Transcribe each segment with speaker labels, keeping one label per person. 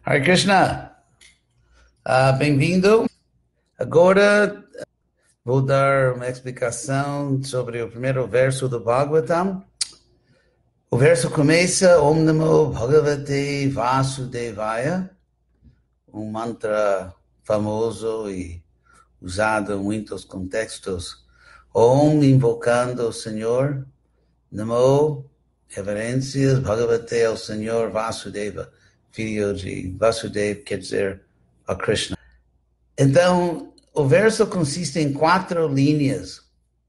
Speaker 1: Hare Krishna, bem-vindo. Agora vou dar uma explicação sobre o primeiro verso do Bhagavatam. O verso começa Om Namo Bhagavate Vasudevaya, um mantra famoso e usado em muitos contextos. Om, invocando o Senhor, Namo, reverências, Bhagavate ao Senhor Vasudeva, filho de Vasudeva, quer dizer, a Krishna. Então, o verso consiste em 4 linhas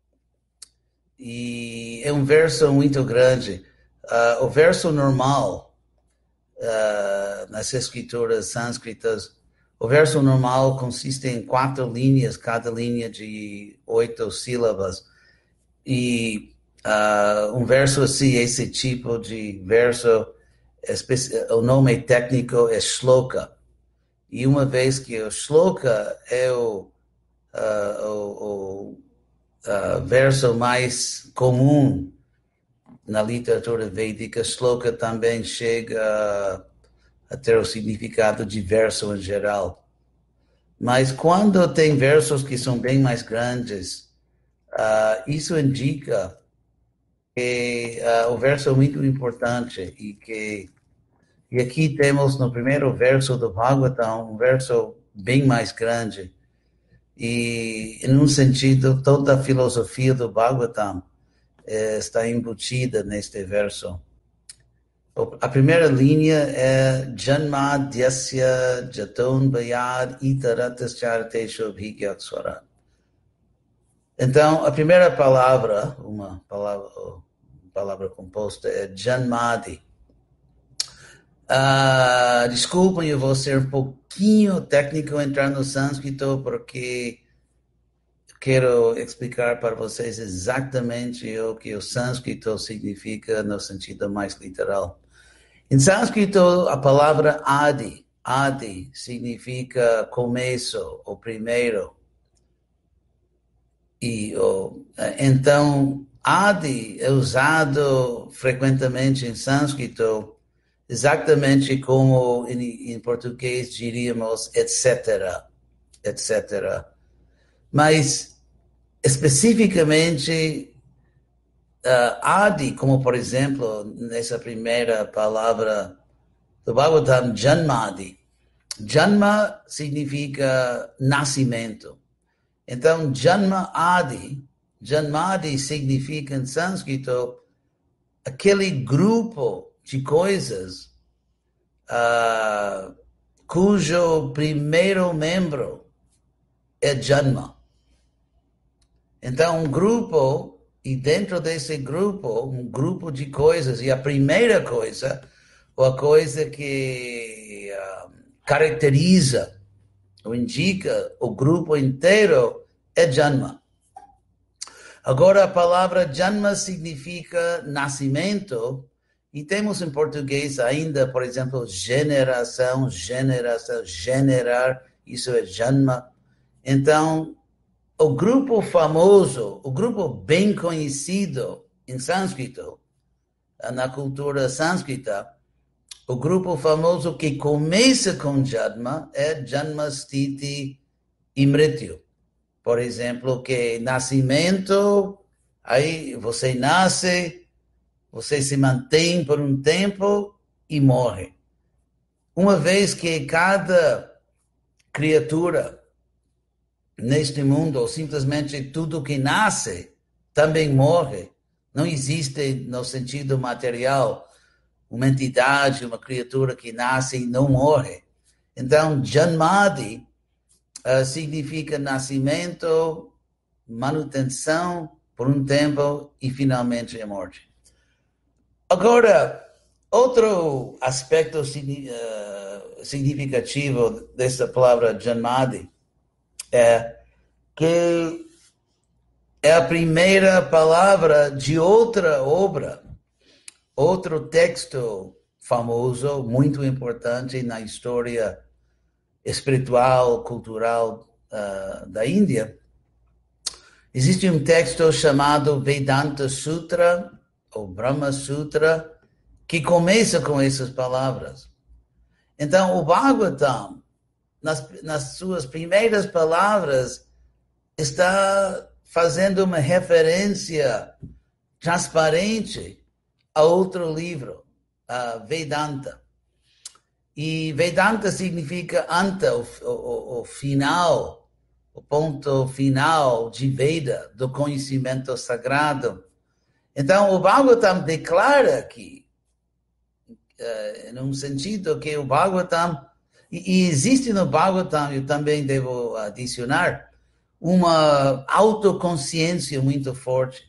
Speaker 1: e é um verso muito grande. O verso normal, nas escrituras sânscritas, o verso normal consiste em 4 linhas, cada linha de 8 sílabas. E um verso assim, esse tipo de verso, o nome técnico é shloka. E uma vez que o shloka é o verso mais comum na literatura védica, shloka também chega a ter o significado de verso em geral. Mas quando tem versos que são bem mais grandes, isso indica que o verso é muito importante e aqui temos no primeiro verso do Bhagavatam um verso bem mais grande. E, em um sentido, toda a filosofia do Bhagavatam está embutida neste verso. A primeira linha é Janmadyasya Jaton Bayad Itaratas Charateshu Bhigyakswara. Então, a primeira palavra, uma palavra composta, é Janmadi. Desculpem, eu vou ser um pouquinho técnico entrar no sânscrito, porque quero explicar para vocês exatamente o que o sânscrito significa no sentido mais literal. Em sânscrito, a palavra adi significa começo, o primeiro. Então, adi é usado frequentemente em sânscrito, exatamente como em português diríamos etc. Mas, especificamente, adi, como por exemplo, nessa primeira palavra do Bhagavatam, Janmadi. Janma significa nascimento. Então, Janmadi significa em sânscrito aquele grupo de coisas cujo primeiro membro é Janma. Então, um grupo, e dentro desse grupo, um grupo de coisas, e a primeira coisa, ou a coisa que caracteriza ou indica o grupo inteiro, é Janma. Agora, a palavra Janma significa nascimento, e temos em português ainda, por exemplo, geração, generar, isso é Janma. Então, o grupo famoso, o grupo bem conhecido em sânscrito, na cultura sânscrita, o grupo famoso que começa com Janma é Janma, Sthiti e Mrityu. Por exemplo, que nascimento, aí você nasce, você se mantém por um tempo e morre. Uma vez que cada criatura neste mundo, ou simplesmente tudo que nasce, também morre. Não existe, no sentido material, uma entidade, uma criatura que nasce e não morre. Então, Janmadi significa nascimento, manutenção por um tempo e finalmente a morte. Agora, outro aspecto significativo dessa palavra Janmadi é que é a primeira palavra de outra obra, outro texto famoso, muito importante na história espiritual, cultural da Índia. Existe um texto chamado Vedanta Sutra, ou Brahma Sutra, que começa com essas palavras. Então, o Bhagavatam, nas suas primeiras palavras, está fazendo uma referência transparente a outro livro, a Vedanta. E Vedanta significa anta, o final, o ponto final de Veda, do conhecimento sagrado. Então, o Bhagavatam declara aqui, num sentido que o Bhagavatam, e existe no Bhagavatam, eu também devo adicionar, uma autoconsciência muito forte.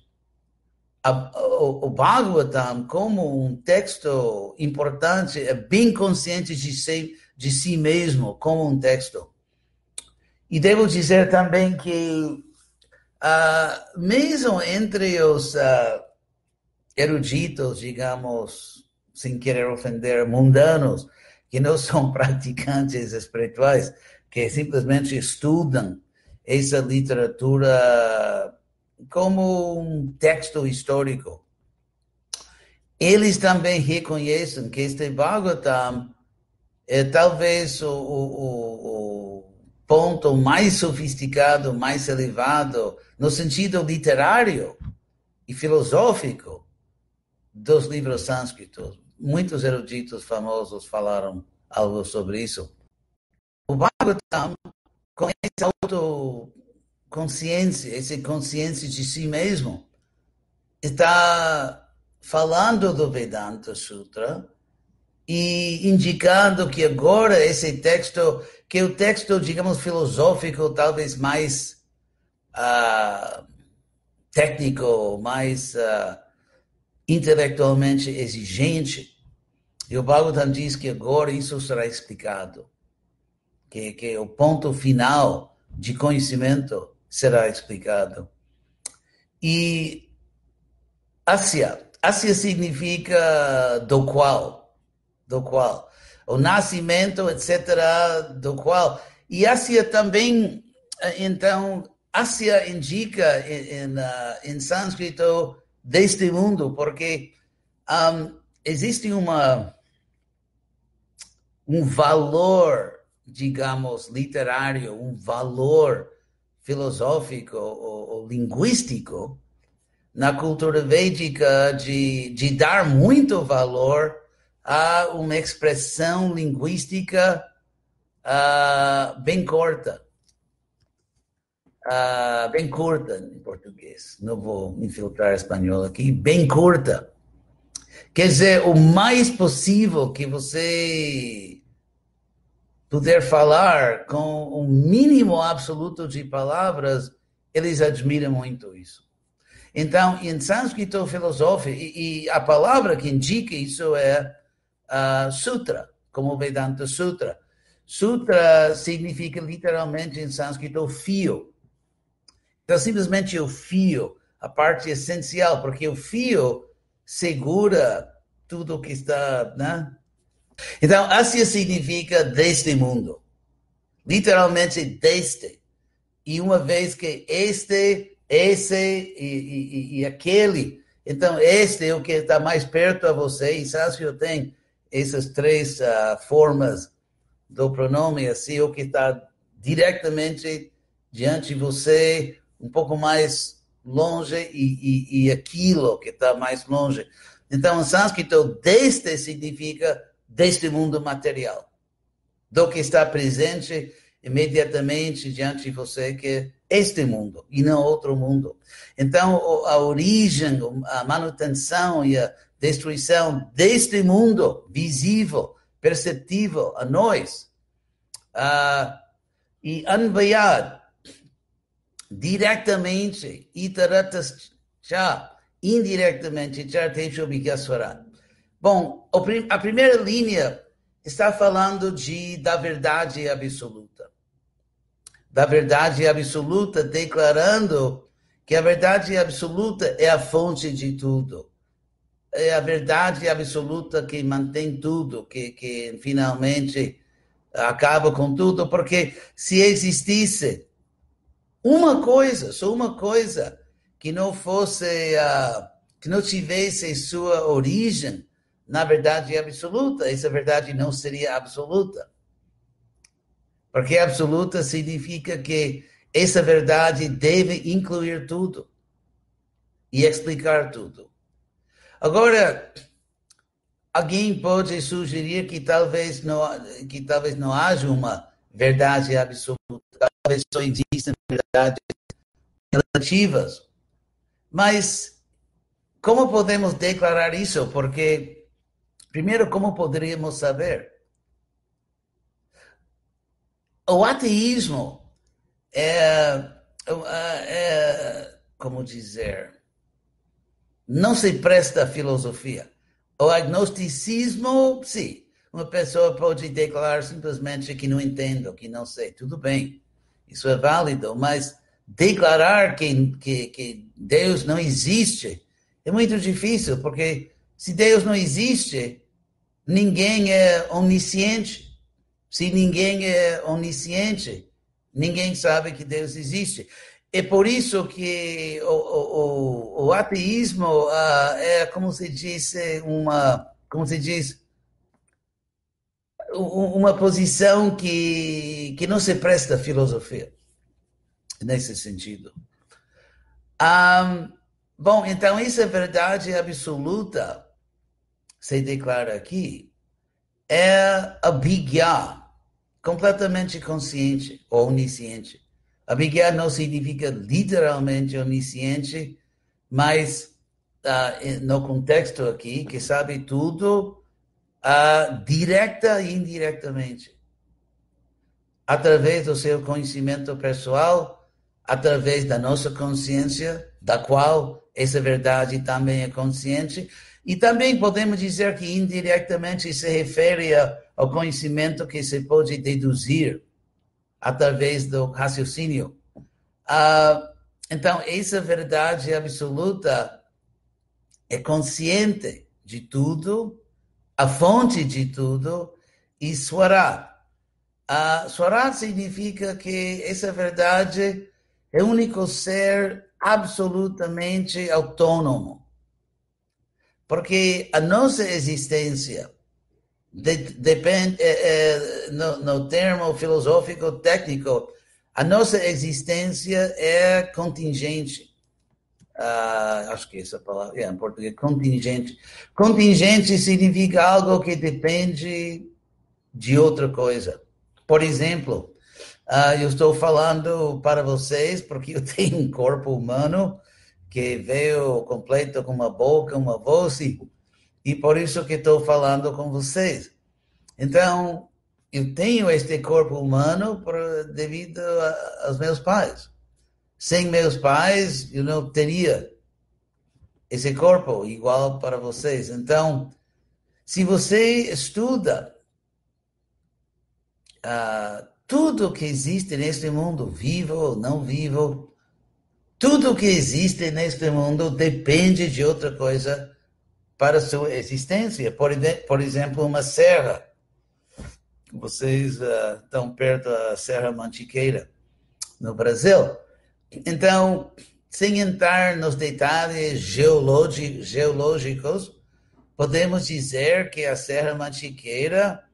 Speaker 1: O Bhagavatam, como um texto importante, é bem consciente de si mesmo, como um texto. E devo dizer também que, mesmo entre os eruditos, digamos, sem querer ofender, mundanos, que não são praticantes espirituais, que simplesmente estudam essa literatura como um texto histórico. Eles também reconhecem que este Bhagavatam é talvez o ponto mais sofisticado, mais elevado, no sentido literário e filosófico dos livros sânscritos. Muitos eruditos famosos falaram algo sobre isso. O Bhagavatam, com essa autoconsciência, essa consciência de si mesmo, está falando do Vedanta Sutra e indicando que agora esse texto, que é o texto, digamos, filosófico, talvez mais técnico, mais intelectualmente exigente, e o Bhagavatam diz que agora isso será explicado, que o ponto final de conhecimento será explicado. E Asya significa do qual, o nascimento, etc., do qual. E Asya também, então, Asya indica em sânscrito deste mundo, porque existe um valor, digamos, literário, um valor filosófico ou linguístico na cultura védica de dar muito valor a uma expressão linguística bem curta em português. Não vou infiltrar espanhol aqui. Bem curta. Quer dizer, o mais possível que você puder falar com um mínimo absoluto de palavras, eles admiram muito isso. Então, em sânscrito filosófico, e a palavra que indica isso é sutra, como Vedanta Sutra. Sutra significa literalmente em sânscrito fio. Então, simplesmente o fio, a parte essencial, porque o fio segura tudo que está, né? Então, Asya significa deste mundo. Literalmente deste. E uma vez que esse e aquele, então este é o que está mais perto a você, e sânscrito tem essas três formas do pronome, assim, o que está diretamente diante de você, um pouco mais longe, e aquilo que está mais longe. Então, em sânscrito, deste significa deste mundo material, do que está presente imediatamente diante de você, que é este mundo e não outro mundo. Então, a origem, a manutenção e a destruição deste mundo visível, perceptível a nós, e anvayad, diretamente, itaratas cha, indiretamente, charteshu bhigasvarat. Bom, a primeira linha está falando da verdade absoluta. Da verdade absoluta, declarando que a verdade absoluta é a fonte de tudo. É a verdade absoluta que mantém tudo, que finalmente acaba com tudo, porque se existisse só uma coisa, que não fosse, que não tivesse sua origem na verdade absoluta, essa verdade não seria absoluta. Porque absoluta significa que essa verdade deve incluir tudo e explicar tudo. Agora, alguém pode sugerir que talvez não haja uma verdade absoluta, talvez só existam verdades relativas. Mas como podemos declarar isso? Porque, primeiro, como poderíamos saber? O ateísmo como dizer, não se presta à filosofia. O agnosticismo, sim. Uma pessoa pode declarar simplesmente que não entendo, que não sei. Tudo bem, isso é válido, mas declarar que Deus não existe é muito difícil, porque se Deus não existe, ninguém é onisciente. Se ninguém é onisciente, ninguém sabe que Deus existe. É por isso que o ateísmo é, como se diz, uma posição que não se presta à filosofia, nesse sentido. Bom, então essa verdade absoluta, se declara aqui, é a Bigya, completamente consciente ou onisciente. Abigya não significa literalmente onisciente, mas no contexto aqui, que sabe tudo, direta e indiretamente, através do seu conhecimento pessoal, através da nossa consciência, da qual essa verdade também é consciente, e também podemos dizer que indiretamente se refere ao conhecimento que se pode deduzir através do raciocínio. Então, essa verdade absoluta é consciente de tudo, a fonte de tudo, e Swarat. Swarat significa que essa verdade é o único ser absolutamente autônomo. Porque a nossa existência depende, no termo filosófico técnico, a nossa existência é contingente. Acho que essa palavra em português, contingente. Contingente significa algo que depende de outra coisa. Por exemplo, eu estou falando para vocês porque eu tenho um corpo humano que veio completo com uma boca, uma voz, e por isso que estou falando com vocês. Então, eu tenho este corpo humano devido aos meus pais. Sem meus pais, eu não teria esse corpo igual para vocês. Então, se você estuda tudo que existe neste mundo, vivo ou não vivo, tudo que existe neste mundo depende de outra coisa para sua existência. Por exemplo, uma serra. Vocês estão perto da Serra Mantiqueira, no Brasil. Então, sem entrar nos detalhes geológicos, podemos dizer que a Serra Mantiqueira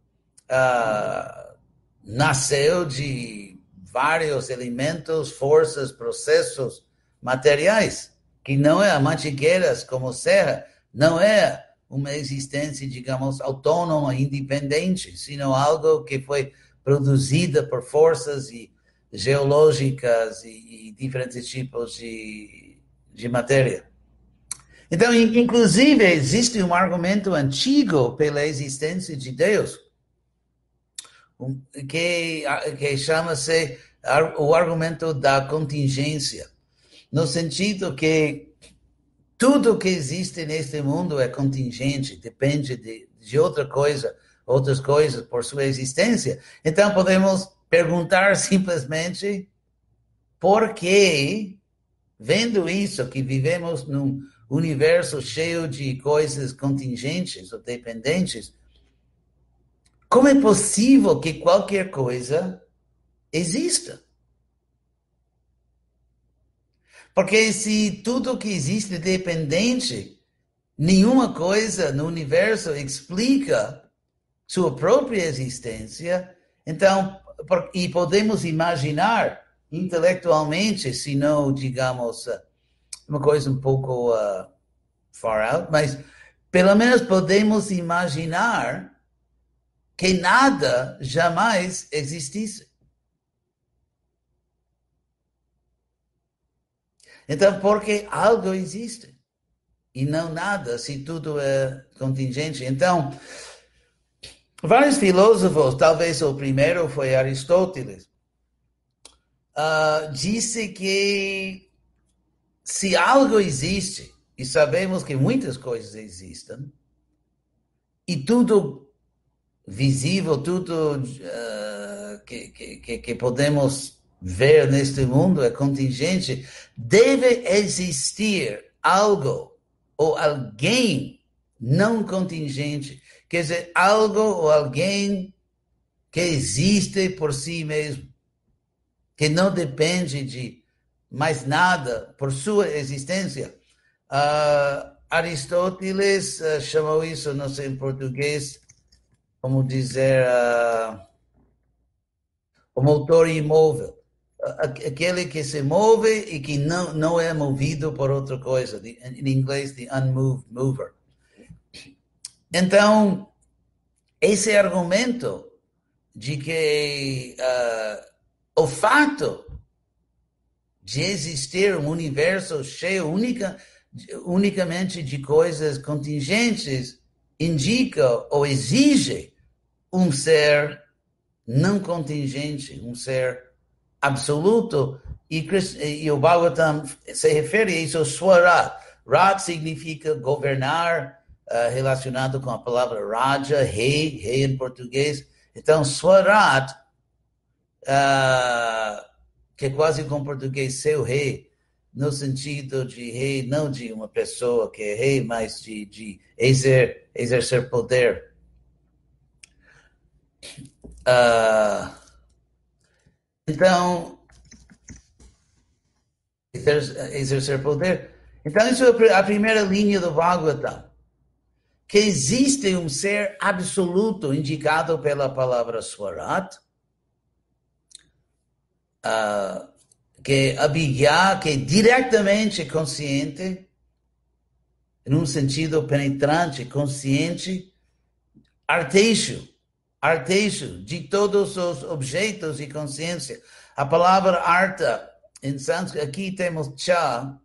Speaker 1: nasceu de vários elementos, forças, processos materiais, que não é a Mantiqueiras como serra, não é uma existência, digamos, autônoma, independente, sino algo que foi produzida por forças geológicas e diferentes tipos de matéria. Então, inclusive, existe um argumento antigo pela existência de Deus, que chama-se o argumento da contingência, no sentido que tudo que existe neste mundo é contingente, depende de outra coisa, outras coisas por sua existência. Então podemos perguntar simplesmente por que, vendo isso, que vivemos num universo cheio de coisas contingentes ou dependentes, como é possível que qualquer coisa exista? Porque se tudo que existe é dependente, Nenhuma coisa no universo explica sua própria existência. Então, e podemos imaginar intelectualmente, se não, digamos, uma coisa um pouco far out, mas pelo menos podemos imaginar que nada jamais existisse. Então, porque algo existe e não nada, se tudo é contingente. Então, vários filósofos, talvez o primeiro foi Aristóteles, disse que se algo existe, e sabemos que muitas coisas existem, e tudo visível, tudo que podemos ver neste mundo é contingente, deve existir algo ou alguém não contingente, quer dizer, algo ou alguém que existe por si mesmo, que não depende de mais nada por sua existência. Aristóteles chamou isso, não sei em português, como dizer, o motor imóvel. Aquele que se move e que não é movido por outra coisa. Em inglês, the unmoved mover. Então, esse argumento de que o fato de existir um universo cheio unicamente de coisas contingentes indica ou exige um ser não contingente, um ser absoluto, e o Bhagavatam se refere a isso, Swarat. Rat significa governar, relacionado com a palavra Raja, rei em português. Então, Swarat, que é quase com português, seu rei, no sentido de rei, não de uma pessoa que é rei, mas de exercer poder. Então, exercer poder. Então, isso é a primeira linha do Bhagavatam. Que existe um ser absoluto indicado pela palavra Swarat, que é Abhigya, que é diretamente consciente, num sentido penetrante, consciente, arteixo de todos os objetos de consciência. A palavra arta, em sânscrito, aqui temos cha,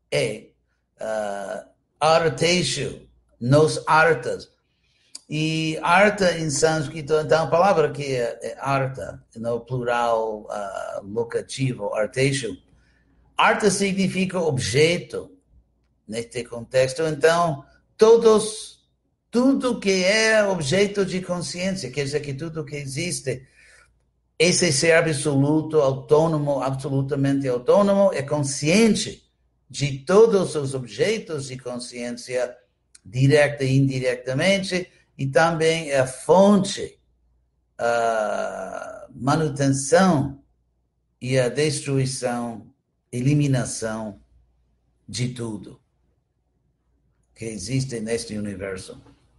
Speaker 1: arteixo, nos artas. E arta em sânscrito, então a palavra aqui é arta, no plural locativo, arteixo. Arta significa objeto, neste contexto. Então, tudo que é objeto de consciência, quer dizer que tudo que existe, esse ser absoluto, autônomo, absolutamente autônomo, é consciente de todos os objetos de consciência, direta e indiretamente, e também é a fonte, a manutenção e a destruição, eliminação de tudo que existe neste universo.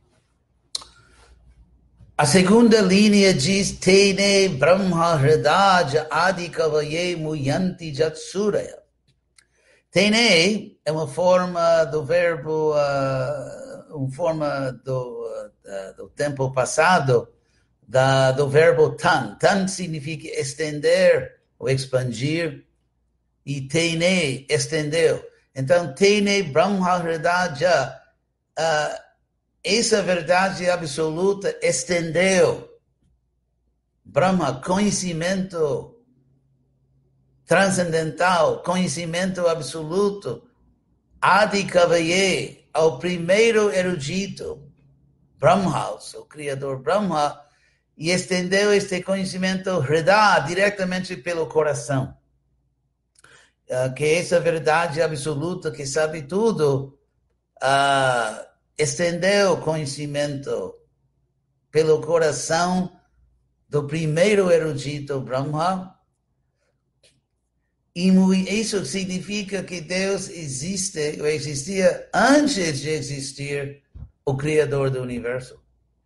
Speaker 1: A segunda linha diz, Tene Brahma Hridaja Adi Kavaye Muyanti Jatsuraya. Tene é uma forma do verbo, uma forma do tempo passado, do verbo tan. Tan significa estender ou expandir, e Tene, estendeu. Então, Tene Brahma Hridaja, essa verdade absoluta estendeu. Brahma, conhecimento transcendental, conhecimento absoluto, Adi Kavaye, ao primeiro erudito, Brahma, o criador Brahma, e estendeu este conhecimento Hrida, diretamente pelo coração. Que essa verdade absoluta, que sabe tudo, estendeu o conhecimento pelo coração do primeiro erudito Brahma, E isso significa que Deus existe, ou existia antes de existir o Criador do Universo.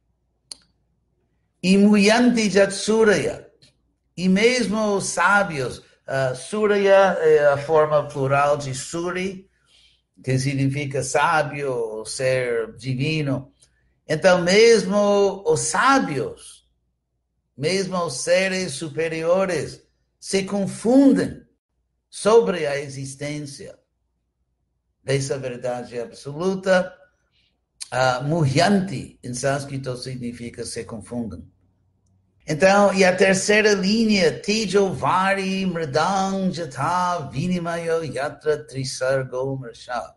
Speaker 1: E Muyanti Jat Surya. E mesmo os sábios, Surya é a forma plural de Suri, que significa sábio, ser divino. Então, mesmo os sábios, mesmo os seres superiores, se confundem sobre a existência dessa verdade absoluta. Muhyanti, em sânscrito, significa se confundem. Então, e a terceira linha, Tejovari Mridang Jatha Vinimayo Yatra Trisargo Mrsha.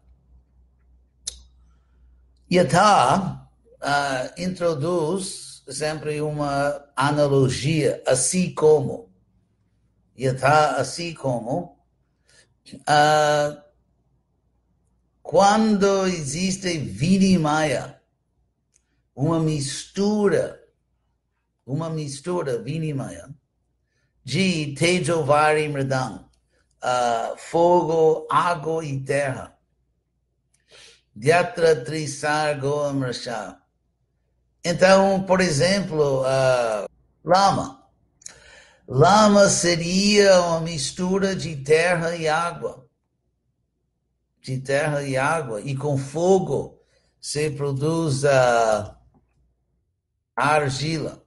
Speaker 1: Yatha introduz sempre uma analogia, assim como. Yatha, assim como. Quando existe Vinimaya, uma mistura, Vinimaya, de Tejovari Mridang, fogo, água e terra. Dyatra Trisargo Amrasha. Então, por exemplo, lama. Lama seria uma mistura de terra e água. De terra e água. E com fogo se produz a argila.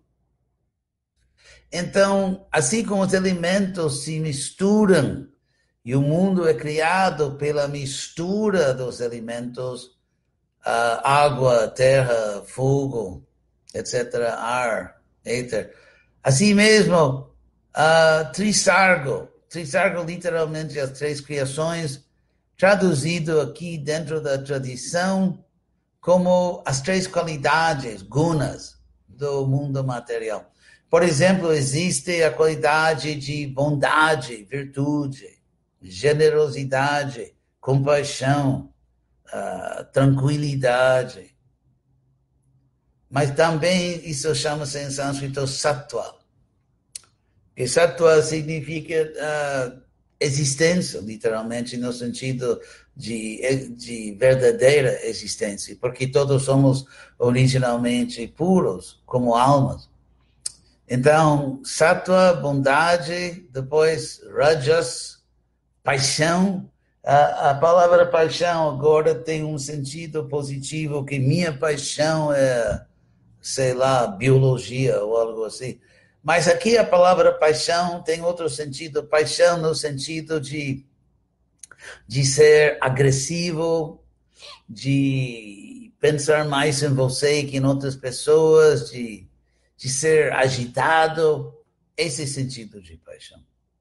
Speaker 1: Então, assim como os elementos se misturam e o mundo é criado pela mistura dos elementos, água, terra, fogo, etc., ar, éter. Assim mesmo, Trisargo literalmente as três criações, traduzido aqui dentro da tradição como as três qualidades, gunas, do mundo material. Por exemplo, existe a qualidade de bondade, virtude, generosidade, compaixão, tranquilidade. Mas também isso chama-se em sânscrito sattva. E sattva significa existência, literalmente, no sentido de verdadeira existência, porque todos somos originalmente puros, como almas. Então, sattva, bondade, depois rajas, paixão. A palavra paixão agora tem um sentido positivo, que minha paixão é, sei lá, biologia ou algo assim. Mas aqui a palavra paixão tem outro sentido, paixão no sentido de ser agressivo, de pensar mais em você que em outras pessoas, de ser agitado, esse sentido de paixão.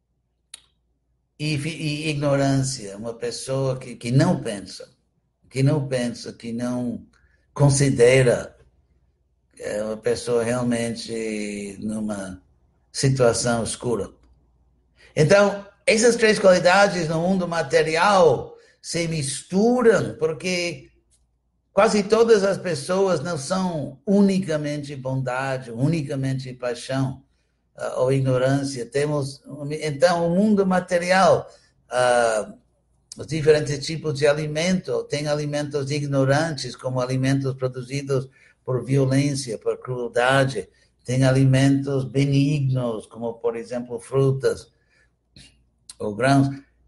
Speaker 1: E ignorância, uma pessoa que não pensa, que não considera, é uma pessoa realmente numa situação escura. Então, essas três qualidades no mundo material se misturam, porque quase todas as pessoas não são unicamente bondade, unicamente paixão ou ignorância. Temos, então, o mundo material, os diferentes tipos de alimento, tem alimentos ignorantes, como alimentos produzidos por violência, por crueldade, tem alimentos benignos, como, por exemplo, frutas ou grãos,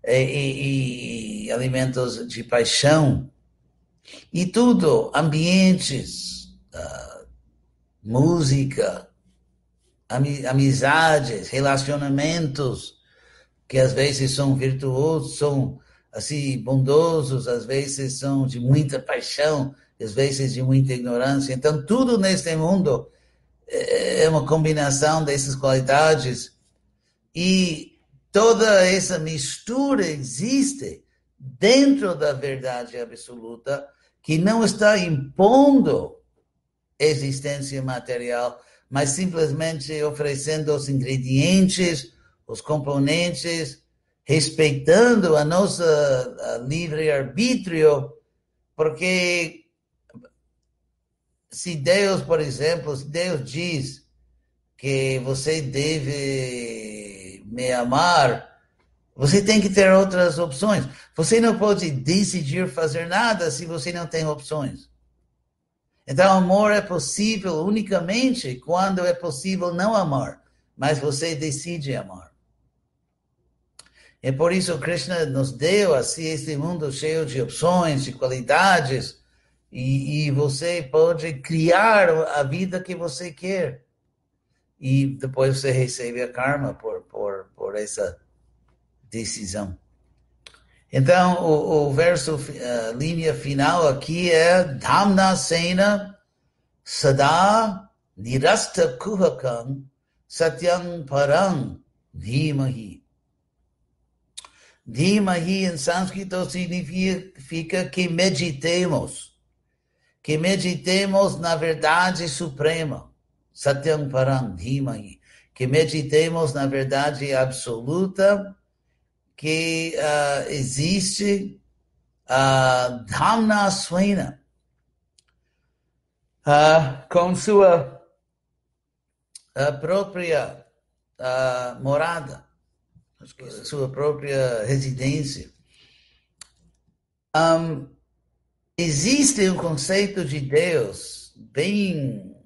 Speaker 1: e alimentos de paixão, e tudo, ambientes, música, amizades, relacionamentos, que às vezes são virtuosos, são assim bondosos, às vezes são de muita paixão, às vezes de muita ignorância. Então, tudo neste mundo é uma combinação dessas qualidades, e toda essa mistura existe dentro da verdade absoluta, que não está impondo existência material, mas simplesmente oferecendo os ingredientes, os componentes, respeitando a nossa livre-arbítrio, porque se Deus, por exemplo, se Deus diz que você deve me amar, Você tem que ter outras opções. Você não pode decidir fazer nada se você não tem opções. Então, amor é possível unicamente quando é possível não amar, mas você decide amar. É por isso que Krishna nos deu assim este mundo cheio de opções, de qualidades, e você pode criar a vida que você quer. E depois você recebe a karma por essa decisão. Então, o verso, a linha final aqui é Dhamna Sena Sada Nirasta Kuhakam Satyam Parang Dhimahi. Dhimahi em sânscrito significa que meditemos na verdade suprema, Satyam Parang Dhimahi, que meditemos na verdade absoluta, que existe Dhamna Swena, com sua própria morada, sua própria residência. Existe um conceito de Deus bem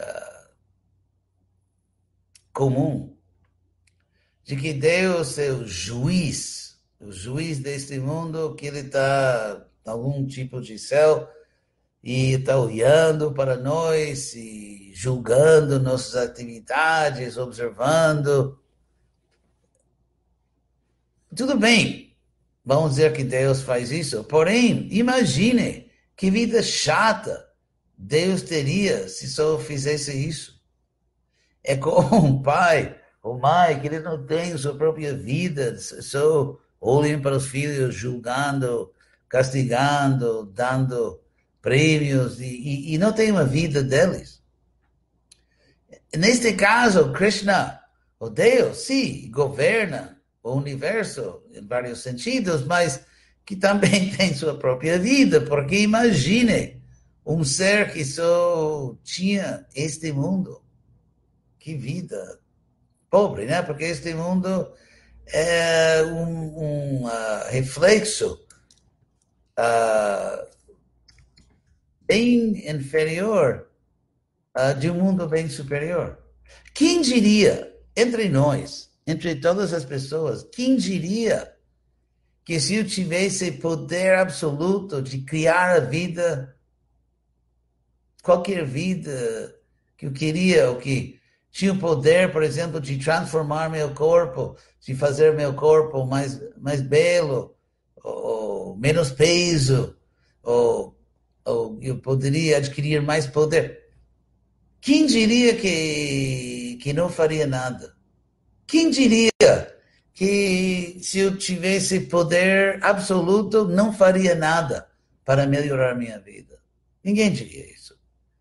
Speaker 1: comum, de que Deus é o juiz deste mundo, que ele está em algum tipo de céu e está olhando para nós e julgando nossas atividades, observando. Tudo bem, vamos dizer que Deus faz isso, porém, imagine que vida chata Deus teria se só fizesse isso. É como um pai ou mãe que ele não tem sua própria vida, só olhem para os filhos, julgando, castigando, dando prêmios e não tem uma vida deles. Neste caso, Krishna, o Deus, sim, governa o universo em vários sentidos, mas que também tem sua própria vida, porque imagine um ser que só tinha este mundo. Que vida pobre, né? Porque este mundo é um reflexo bem inferior de um mundo bem superior. Quem diria, entre nós, entre todas as pessoas, quem diria que se eu tivesse poder absoluto de criar a vida, qualquer vida que eu queria, ou que tinha o poder, por exemplo, de transformar meu corpo, de fazer meu corpo mais belo, ou menos peso, ou eu poderia adquirir mais poder. Quem diria que não faria nada? Quem diria que se eu tivesse poder absoluto, não faria nada para melhorar minha vida? Ninguém diria isso.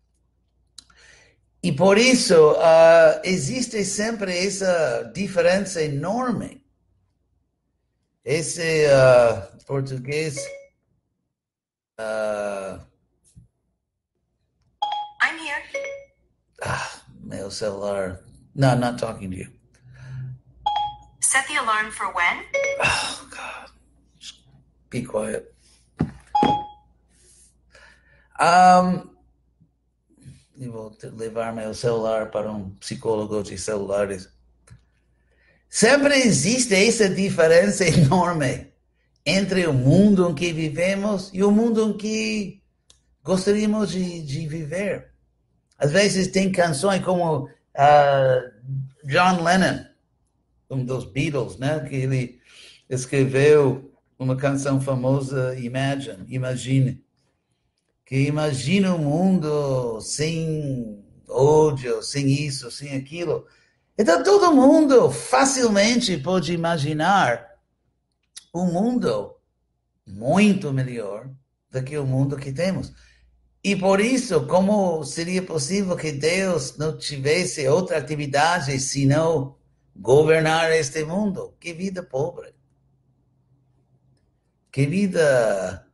Speaker 1: E por isso, existe sempre essa diferença enorme. Esse português...
Speaker 2: I'm here.
Speaker 1: Meu celular... No, I'm not talking to you.
Speaker 2: Set the alarm for when?
Speaker 1: Oh, God. Just be quiet. Eu vou levar meu celular para um psicólogo de celulares. Sempre existe essa diferença enorme entre o mundo em que vivemos e o mundo em que gostaríamos de viver. Às vezes tem canções como John Lennon, um dos Beatles, né? Que ele escreveu uma canção famosa, Imagine. Que imagina um mundo sem ódio, sem isso, sem aquilo. Então todo mundo facilmente pode imaginar um mundo muito melhor do que o mundo que temos. E por isso, como seria possível que Deus não tivesse outra atividade senão governar este mundo? Que vida pobre. Que vida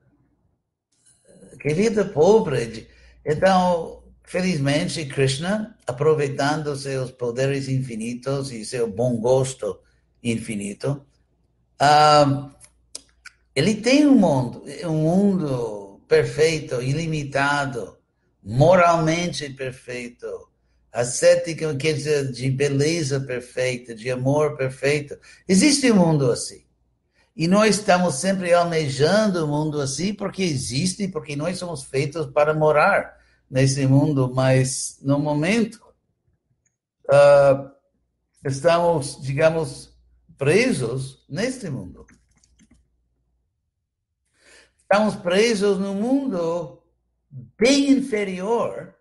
Speaker 1: pobre. Então, felizmente, Krishna, aproveitando seus poderes infinitos e seu bom gosto infinito, Ele tem um mundo perfeito, ilimitado, moralmente perfeito, ascético, quer dizer, de beleza perfeita, de amor perfeito. Existe um mundo assim. E nós estamos sempre almejando um mundo assim porque existe, porque nós somos feitos para morar nesse mundo, mas no momento estamos, digamos, presos neste mundo. Estamos presos num mundo bem inferior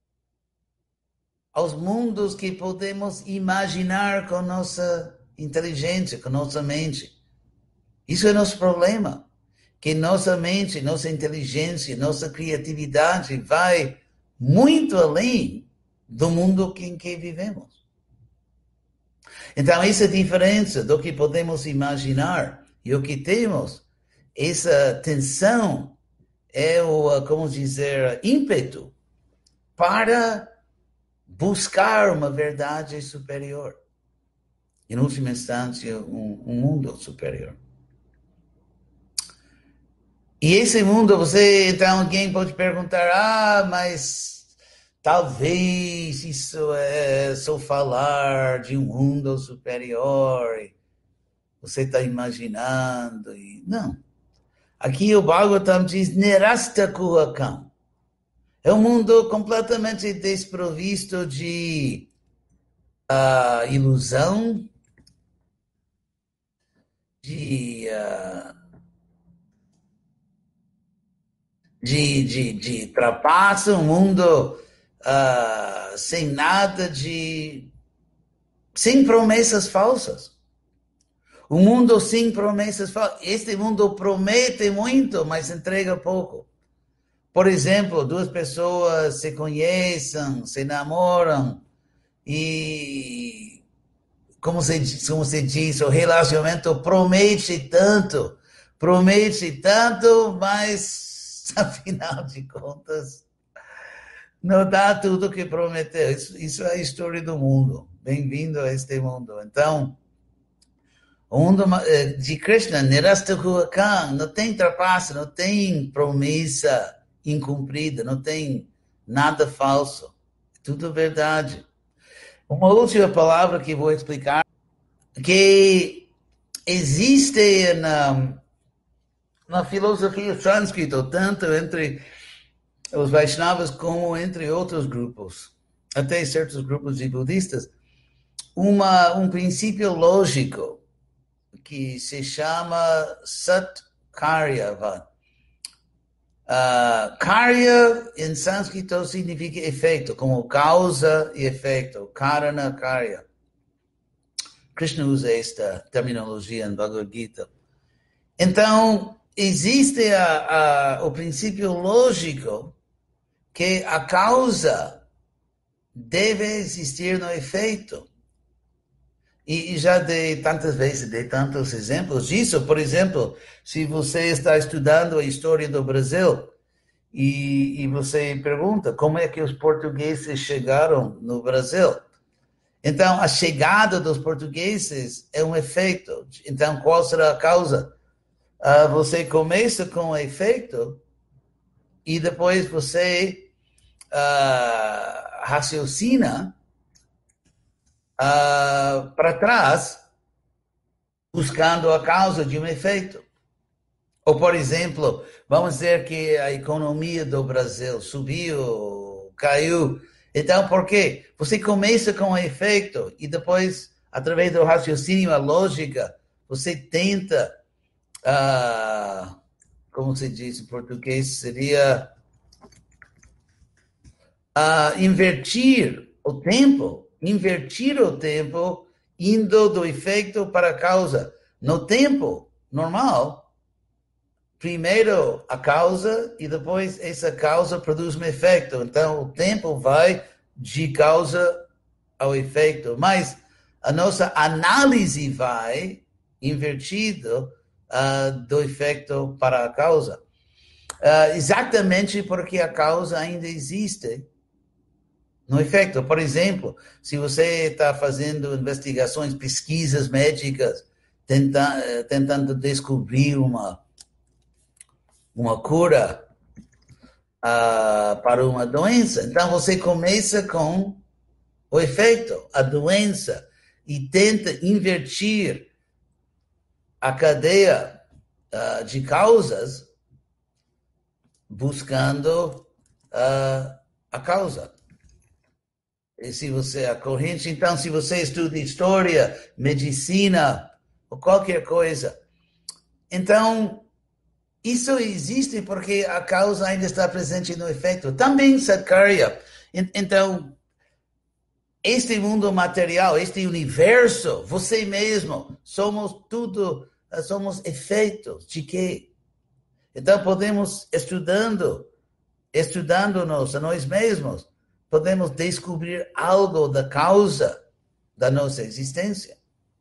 Speaker 1: aos mundos que podemos imaginar com nossa inteligência, com nossa mente. Isso é nosso problema, que nossa mente, nossa inteligência, nossa criatividade vai muito além do mundo em que vivemos. Então, essa é a diferença do que podemos imaginar e o que temos. Essa tensão é o, como dizer, ímpeto para buscar uma verdade superior. Em última instância, um mundo superior. E esse mundo, então alguém pode perguntar, mas talvez isso é só falar de um mundo superior. Você está imaginando. Não. Aqui o Bhagavatam diz, Nirasta Kuhakam. É um mundo completamente desprovisto de ilusão, de trapaça, um mundo sem nada sem promessas falsas. Um mundo sem promessas falsas. Este mundo promete muito, mas entrega pouco. Por exemplo, duas pessoas se conhecem, se namoram e, como se diz, o relacionamento promete tanto, mas, afinal de contas, não dá tudo que prometeu. Isso é a história do mundo. Bem-vindo a este mundo. Então, o mundo de Krishna, Nirastakuakam, não tem trapaça, não tem promessa incumprida, não tem nada falso. É tudo verdade. Uma última palavra que vou explicar, que existe na filosofia sânscrita, tanto entre os Vaishnavas como entre outros grupos, até certos grupos de budistas, um princípio lógico que se chama Satkaryavad. Karya em sânscrito significa efeito, como causa e efeito, karana karya. Krishna usa esta terminologia em Bhagavad Gita. Então, existe o princípio lógico que a causa deve existir no efeito. E já dei tantas vezes, dei tantos exemplos disso. Por exemplo, se você está estudando a história do Brasil e você pergunta como é que os portugueses chegaram no Brasil. Então, a chegada dos portugueses é um efeito. Então, qual será a causa? Você começa com o efeito e depois você raciocina para trás, buscando a causa de um efeito. Ou, por exemplo, vamos dizer que a economia do Brasil subiu, caiu. Então, por quê? Você começa com o efeito e depois, através do raciocínio, a lógica, você tenta, como se diz em português, seria invertir o tempo indo do efeito para a causa. No tempo normal, primeiro a causa e depois essa causa produz um efeito. Então, o tempo vai de causa ao efeito. Mas a nossa análise vai invertido do efeito para a causa. Exatamente porque a causa ainda existe no efeito. Por exemplo, se você está fazendo investigações, pesquisas médicas tentando descobrir uma cura para uma doença. Então, você começa com o efeito, a doença, e tenta invertir a cadeia de causas, buscando a causa. E se você a corrente, então, se você estuda história, medicina, ou qualquer coisa, então, isso existe porque a causa ainda está presente no efeito. Também Satkarya. Então, este mundo material, este universo, você mesmo, somos efeitos de quê? Então, podemos, estudando-nos a nós mesmos, podemos descobrir algo da causa da nossa existência.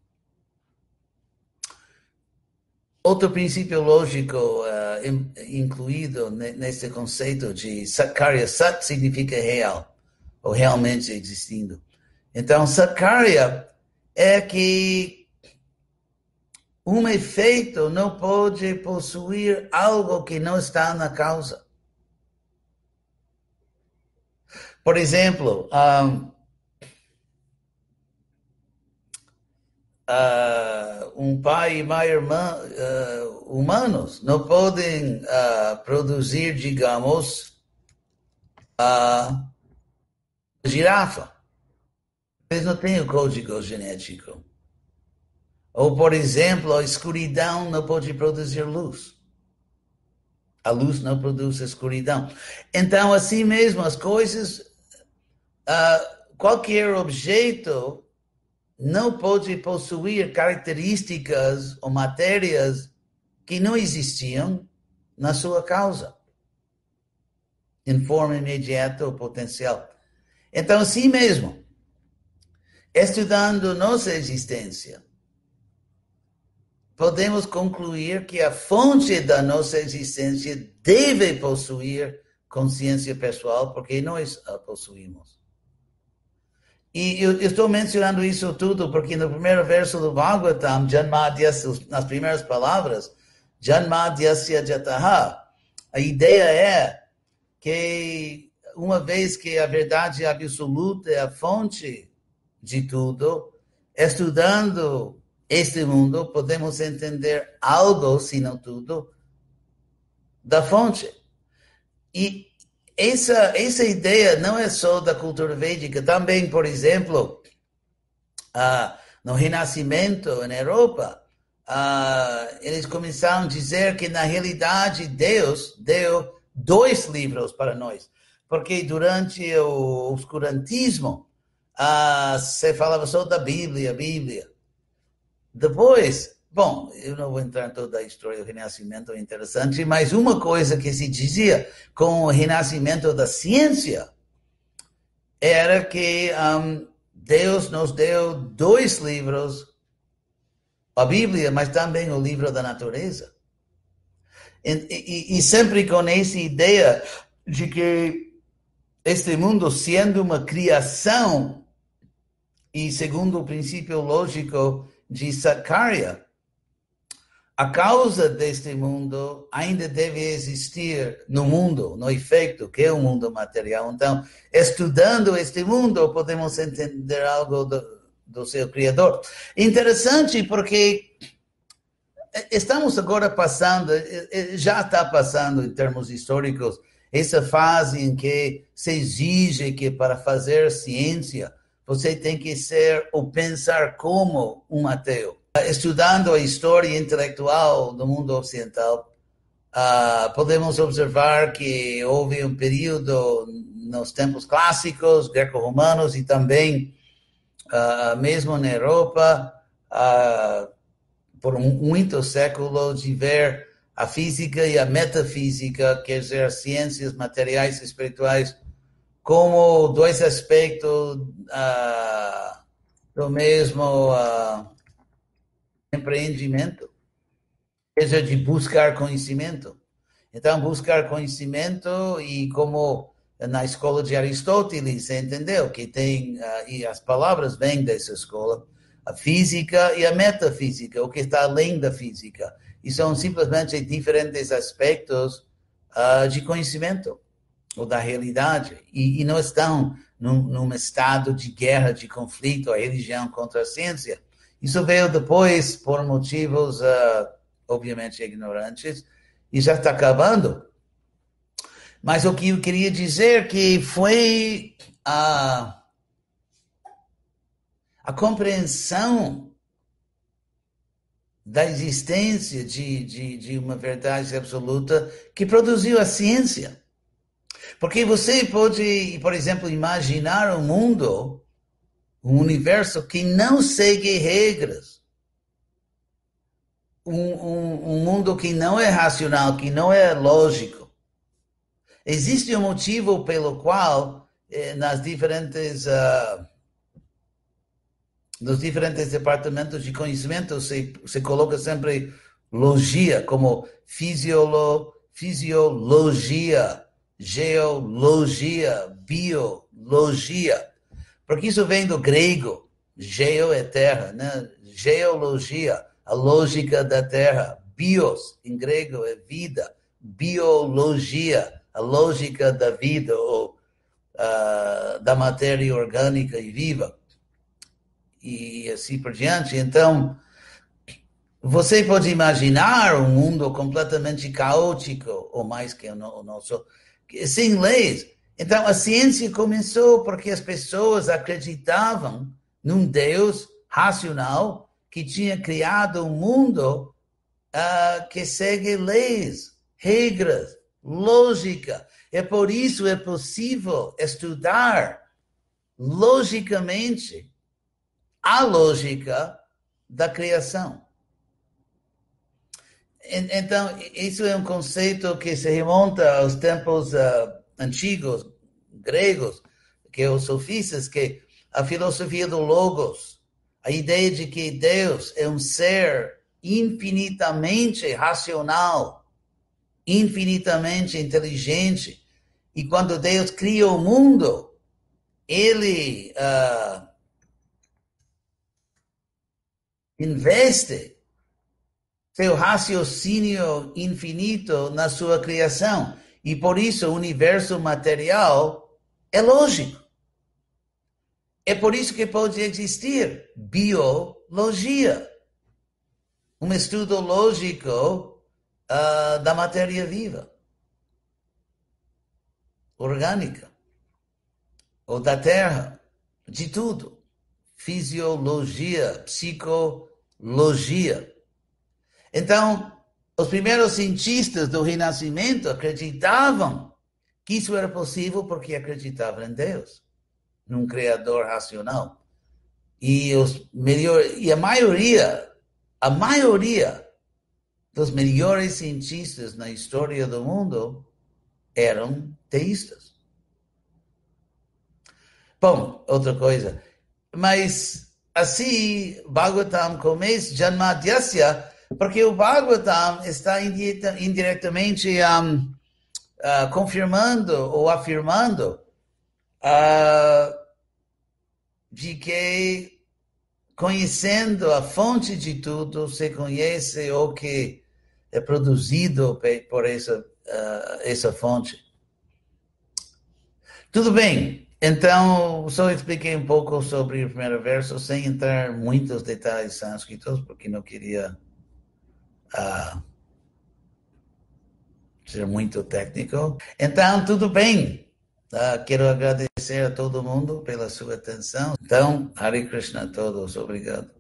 Speaker 1: Outro princípio lógico incluído nesse conceito de Satkarya, Sat significa real, ou realmente existindo. Então, Satkarya é que um efeito não pode possuir algo que não está na causa. Por exemplo, um pai e uma irmã humanos não podem produzir, digamos, girafa. Eles não têm o código genético. Ou, por exemplo, a escuridão não pode produzir luz. A luz não produz escuridão. Então, assim mesmo, as coisas, qualquer objeto não pode possuir características ou matérias que não existiam na sua causa, em forma imediata ou potencial. Então, assim mesmo, estudando nossa existência, podemos concluir que a fonte da nossa existência deve possuir consciência pessoal, porque nós a possuímos. E eu estou mencionando isso tudo porque no primeiro verso do Bhagavatam, Janmadyasya, nas primeiras palavras, Janmadyasya Jataha, a ideia é que uma vez que a verdade absoluta é a fonte de tudo, estudando este mundo, podemos entender algo, se não tudo, da fonte. E essa ideia não é só da cultura védica, também, por exemplo, no Renascimento, na Europa, eles começaram a dizer que, na realidade, Deus deu 2 livros para nós, porque durante o oscurantismo, se falava só da Bíblia. Depois, bom, eu não vou entrar em toda a história do Renascimento, é interessante, mas uma coisa que se dizia com o renascimento da ciência era que Deus nos deu 2 livros, a Bíblia, mas também o livro da natureza. E sempre com essa ideia de que este mundo, sendo uma criação, e segundo o princípio lógico de Satkarya, a causa deste mundo ainda deve existir no mundo, no efeito, que é o mundo material. Então, estudando este mundo, podemos entender algo do seu Criador. Interessante porque estamos agora passando, já está passando em termos históricos, essa fase em que se exige que para fazer ciência, você tem que ser ou pensar como um ateu. Estudando a história intelectual do mundo ocidental, podemos observar que houve um período nos tempos clássicos, greco-romanos, e também, mesmo na Europa, por muitos séculos, de ver a física e a metafísica, quer dizer, as ciências materiais e espirituais, como 2 aspectos do mesmo empreendimento, quer dizer, de buscar conhecimento. Então, buscar conhecimento, e como na escola de Aristóteles, você entendeu que tem, e as palavras vêm dessa escola, a física e a metafísica, o que está além da física. E são simplesmente diferentes aspectos de conhecimento ou da realidade. E não estão num estado de guerra, de conflito, a religião contra a ciência. Isso veio depois por motivos, obviamente, ignorantes, e já está acabando. Mas o que eu queria dizer que foi a compreensão da existência de uma verdade absoluta que produziu a ciência. Porque você pode, por exemplo, imaginar um mundo, um universo que não segue regras. Um mundo que não é racional, que não é lógico. Existe um motivo pelo qual nos diferentes departamentos de conhecimento se coloca sempre logia, como fisiologia, geologia, biologia. Porque isso vem do grego, geo é terra, né? Geologia, a lógica da terra. Bios, em grego, é vida. Biologia, a lógica da vida, ou da matéria orgânica e viva. E assim por diante. Então, você pode imaginar um mundo completamente caótico, ou mais que o nosso, sem leis. Então, a ciência começou porque as pessoas acreditavam num Deus racional que tinha criado um mundo que segue leis, regras, lógica. É por isso é possível estudar logicamente a lógica da criação. Então, isso é um conceito que se remonta aos tempos antigos, gregos, que é os sofistas, que a filosofia do logos, a ideia de que Deus é um ser infinitamente racional, infinitamente inteligente, e quando Deus cria o mundo, ele investe seu raciocínio infinito na sua criação. E por isso o universo material é lógico. É por isso que pode existir biologia. Um estudo lógico da matéria viva, orgânica, ou da terra, de tudo. Fisiologia, psicologia. Então, os primeiros cientistas do Renascimento acreditavam que isso era possível porque acreditavam em Deus, num Criador racional. E a maioria dos melhores cientistas na história do mundo eram teístas. Bom, outra coisa. Mas assim, Bhagavatam começa Janmadhyasya, porque o Bhagavatam está indiretamente confirmando ou afirmando de que, conhecendo a fonte de tudo, se conhece o que é produzido por essa fonte. Tudo bem. Então, só expliquei um pouco sobre o primeiro verso, sem entrar em muitos detalhes sânscritos, porque não queria ser muito técnico. Então, tudo bem. Quero agradecer a todo mundo pela sua atenção. Então, Hare Krishna a todos. Obrigado.